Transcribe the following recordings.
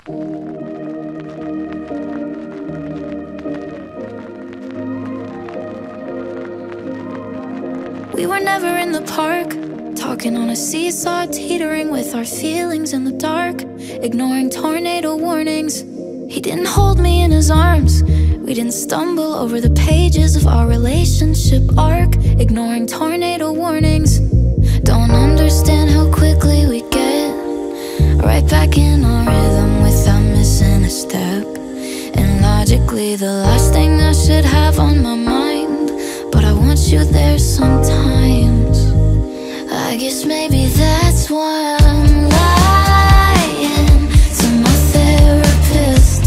We were never in the park, talking on a seesaw, teetering with our feelings in the dark, ignoring tornado warnings. He didn't hold me in his arms. We didn't stumble over the pages of our relationship arc, ignoring tornado warnings. Don't understand how quickly we get right back in our rhythm without missing a step. And logically the last thing I should have on my mind, but I want you there sometimes. I guess maybe that's why I'm lying to my therapist.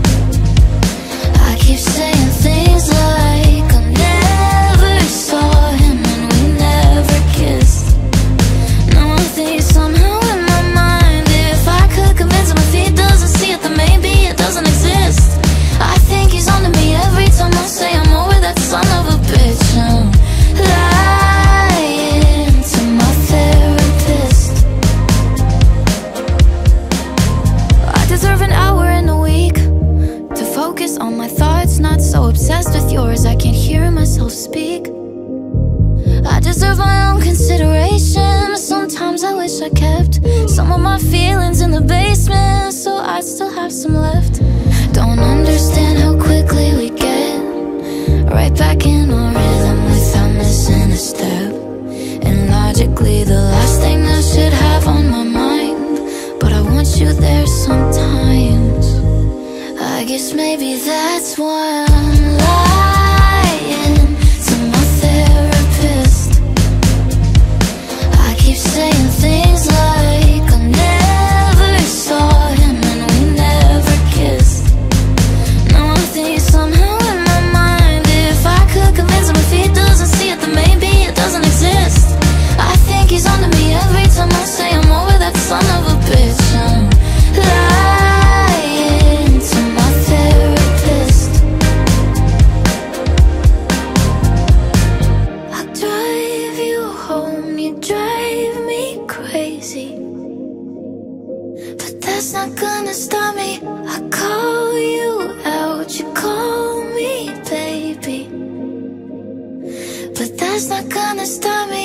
I keep saying things like I never saw him and we never kissed. Now I think somehow in my mind, if I could convince him if he doesn't see it, then maybe it doesn't exist. I think he's onto me every time I say I'm over that son of a bitch. I'm lying to my therapist. I deserve an hour in a week to focus on my thoughts, not so obsessed with yours I can't hear myself speak. I deserve my own consideration. Sometimes I wish I kept some of my feelings in the basement, so I'd still have some left. Don't understand how quickly we get right back in our rhythm without missing a step. And logically the last thing I should have on my mind, but I want you there sometimes. I guess maybe that's why I'm lying to my therapist. I keep saying things like I never saw him and we never kissed. Now I think somehow in my mind, if I could convince him if he doesn't see it, then maybe it doesn't exist. I think he's onto me every time I say I'm over that son of a bitch. I'm lying to my therapist. I drive you home, you drive me crazy, but that's not gonna stop me. I call you out, you call me baby, but that's not gonna stop me.